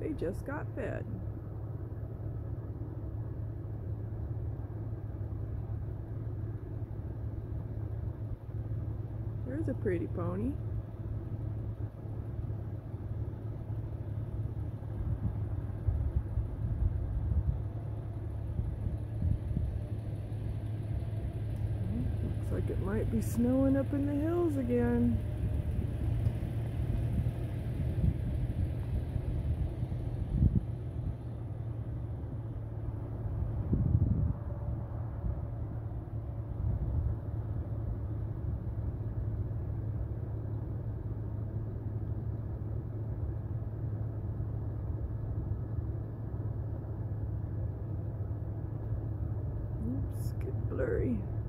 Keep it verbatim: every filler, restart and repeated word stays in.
They just got fed. There's a pretty pony. Looks like it might be snowing up in the hills again. Oops, get blurry.